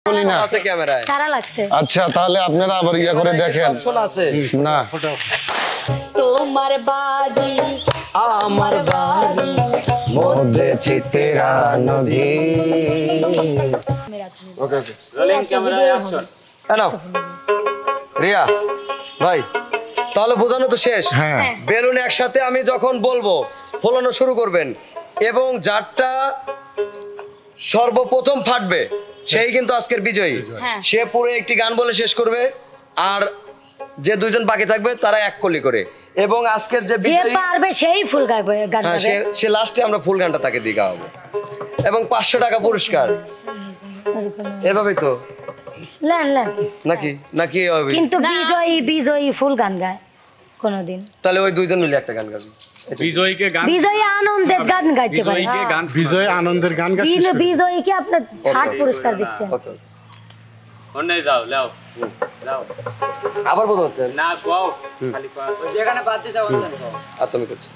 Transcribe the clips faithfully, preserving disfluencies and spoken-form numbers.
বলি না আছে ক্যামেরায় সারা লাগছে। আচ্ছা তাহলে আপনারা আবার ইয়া করে দেখেন আছে না তোমার বাড়ি আমার বাড়ি মধ্যে চিত্রা নদী। Okay okay rolling camera action. নাও রিয়া ভাই তাহলে বোঝানো তো শেষ। হ্যাঁ বেলুন একসাথে আমি যখন বলবো ফোলানো শুরু করবেন এবং যারটা সর্বপ্রথম ফাটবে সেই কিন্তু আজকের বিজয়ী। সে পুরো একটি গান বলে শেষ করবে আর যে দুইজন বাকি থাকবে তারা এক কলি করে এবং আজকের যে বিজয়ী পারবে সেই ফুল গাইবে গান গাবে। সে সে লাস্টে আমরা ফুল গানটা তাকে দিয়ে গাওয়াবো এবং পাঁচশো টাকা পুরস্কার। এভাবেই তো লেন লেন নাকি নাকি এভাবেই কিন্তু বিজয়ী বিজয়ী ফুল গান গায় কোনদিন। তাহলে ওই দুইজন মিলে একটা গান গাবি। বিজয়ীকে গান বিজয়ী আনন্দের গান গাইতে পারে। বিজয়ীকে গান বিজয় আনন্দের গান গায়। বিজয়ীকে আপনি থার্ড পুরস্কার দিচ্ছেন। ওকে ওনে যাও লাও লাও আবার বলতে না গাও খালি ওই যেখানে বাদ দিছ ওখানে গাও। আচ্ছা আমি করছি।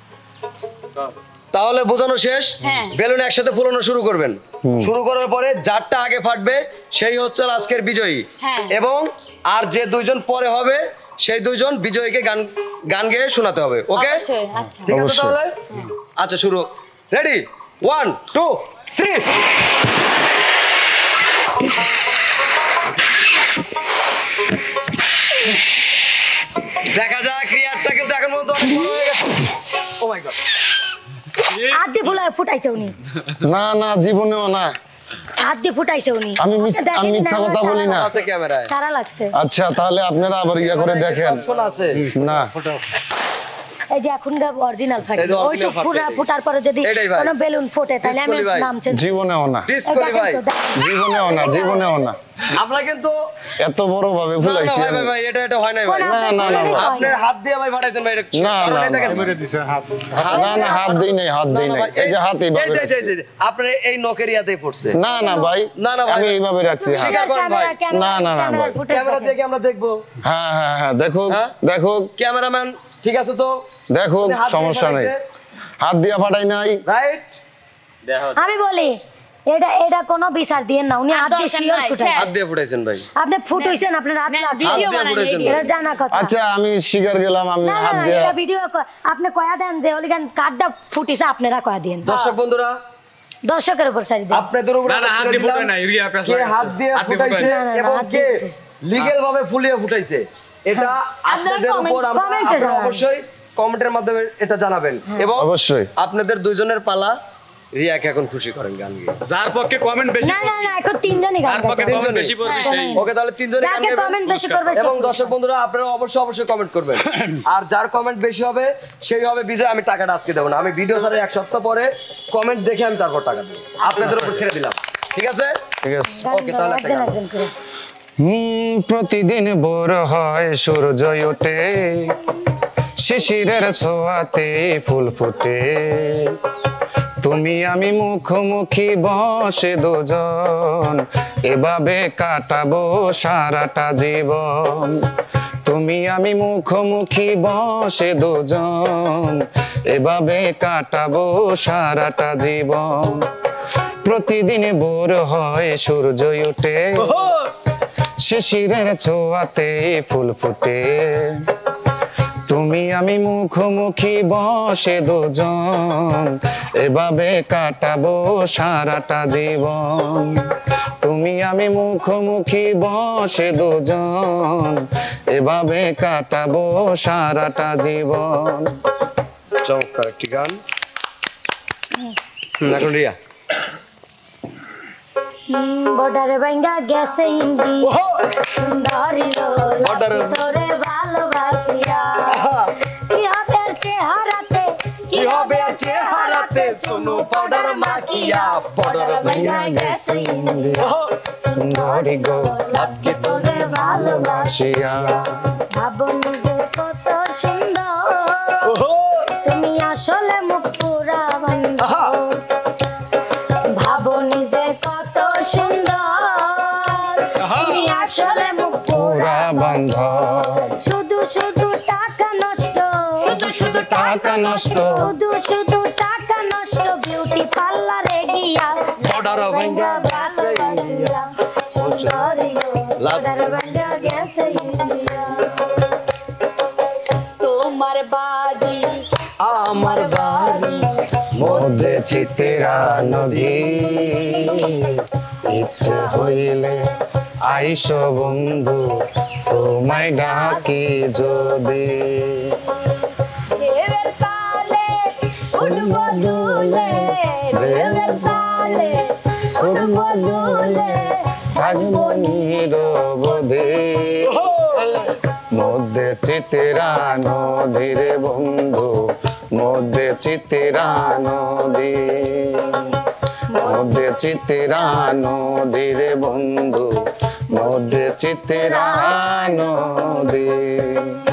তাহলে বোঝানো শেষ। বেলুন একসাথে ফুলানো শুরু করবেন। শুরু করার পরে যারটা আগে ফাটবে সেই হচ্ছে আজকের বিজয়ী এবং আর যে দুইজন পরে হবে সেই দুইজন বিজয়ীকে গান গান গেয়ে শোনাতে হবে। ওকে ঠিক আছে তাহলে আচ্ছা শুরু রেডি ওয়ান টু থ্রি। দেখা যাক ক্রিয়ারটা কিন্তু এখন পর্যন্ত অনেক বড় হয়ে গেছে। ও মাই গড হাত দিয়ে ফুলা ফুটাইছে উনি। না না জীবনেও না হাত দিয়ে ফুটাইছে উনি। আমি আমি মিথ্যা কথা বলি না আছে ক্যামেরায় সারা লাগছে। আচ্ছা তাহলে আপনারা আবার ইয়া করে দেখেন শোনা আছে না এই যে এখন গাব অরিজিনাল ফাটি ওইটা পুরা ফুটার পরে যদি কোনো বেলুন ফোটে তাহলে আমি নাম চেঞ্জ জীবনেও না ডিসকোলি ভাই জীবনেও না জীবনেও না আমরা কিন্তু এত বড় ভাবে ভুলাইছি ভাই ভাই ভাই এটা এটা হয় না ভাই। না না না আপনি হাত দিয়ে ভাই ফাটাইছেন ভাই। না না মেরে দিছে হাত না না হাত দেই নাই হাত দেই নাই এই যে হাত এইভাবে আপনার এই নকের ইয়াতেই পড়ছে। না না ভাই না না ভাই আমি এইভাবে রাখছি হাত স্বীকার করেন ভাই। না না না ভাই ক্যামেরা দিয়ে কি আমরা দেখবো? হ্যাঁ হ্যাঁ হ্যাঁ দেখো দেখো ক্যামেরাম্যান ঠিক আছে তো দেখো সমস্যা নাই হাত দিয়া ফাটাই নাই রাইট। দেখো আমি বলি এটা এটা কোনো বিচার দিয়েন না উনি হাত দিয়ে শিওর ফুটাই হাত দিয়ে ফুটাইছেন ভাই। আপনি ফুটাইছেন আপনার হাত লাগছে হাত দিয়ে ফুটাইছেন এটা জানা কথা। আচ্ছা আমি স্বীকার গেলাম আমি না হাত না দিয়া এটা ভিডিও আপনি কয়া দেন যে ওলিগান কার্ডটা ফুটিছে আপনারা কয়া দেন। দর্শক বন্ধুরা দর্শকের উপর সারি দেন। আপনাদের উপর না না হাত দিয়ে ফুটাই না ইউরিয়া পেছ কে হাত দিয়ে ফুটাইছে এবং কে লিগ্যাল ভাবে ফুলিয়ে ফুটাইছে এটা আপনাদের উপর আমরা অবশ্যই কমেন্টের মাধ্যমে এটা জানাবেন এবং অবশ্যই আপনাদের দুইজনের পালা। রিয়াকে এখন খুশি করেন গান গিয়ে। যার পক্ষে কমেন্ট বেশি না না না এখন তিনজনই গান যার পক্ষে গাইবে। কমেন্ট বেশি করবে সেই ওকে তাহলে তিনজনই গান যাকে গাইবেন কমেন্ট বেশি করবে এবং দর্শক বন্ধুরা আপনারা অবশ্যই অবশ্যই কমেন্ট করবেন আর যার কমেন্ট বেশি হবে সেই হবে বিজয়। আমি টাকাটা আজকে দেবো না, আমি ভিডিও ছাড়ার এক সপ্তাহ পরে কমেন্ট দেখে আমি তারপর টাকা দেবো। আপনাদের উপর ছেড়ে দিলাম ঠিক আছে ঠিক আছে ওকে তাহলে একটা গান। একজন করে হুম প্রতিদিন ভোর হয় সূর্য ওঠে শিশিরের ছোঁয়াতে ফুল ফোটে তুমি আমি মুখোমুখি বসে দুজন এভাবে কাটাবো সারাটা জীবন। তুমি আমি মুখোমুখি বসে দুজন এভাবে কাটাবো সারাটা জীবন। প্রতিদিন ভোর হয় সূর্য ওঠে শিশিরের ছোঁয়াতে ফুল ফোটে তুমি আমি মুখোমুখি বসে দুজন এভাবে কাটাবো সারাটা জীবন। তুমি আমি মুখোমুখি বসে দুজন এভাবে কাটাবো সারাটা জীবন। চমৎকার একটি গান। এখন রিয়া বর্ডারে ভাঙ্গা গেছে ইন্দি সুন্দরী বর্ডারে তোরে ভালোবাসিয়া কি হবে চেহারাতে কি হবে চেহারাতে সোনো পাউডার মাখিয়া বর্ডারে ভাঙ্গা গেছে ইন্দি সুন্দরী গো লাকি তোরে ভালোবাসিয়া ভাবনি যে কত সুন্দর তুমি আসলে মুখ পুরা বন্ধ ভাবনি যে কত সুন্দর তুমি আসলে মুখ পুরা বন্ধ শুধু শুধু টাকা নষ্ট শুধু শুধু টাকা নষ্ট শুধু শুধু টাকা নষ্ট বিউটি পার্লারে গিয়া বর্ডার ভাঙ্গা ভালোবাসিয়া বর্ডার ভাঙ্গা গেছে ইন্ডিয়া তোমার বাড়ি আমার বাড়ি মধ্যে চিতেরা নদী ইচ্ছে হইলে আইস বন্ধু তোমায় ডাকি যদি ঢেউয়ের তালে উঠব দুলে ঢেউয়ের তালে উঠব দুলে থাকবো নীরবধি মধ্যে চিতেরা নদীরে বন্ধু মধ্যে চিতেরা নদী মধ্যে চিতেরা নদীরে বন্ধু মধ্যে চিতেরা নদী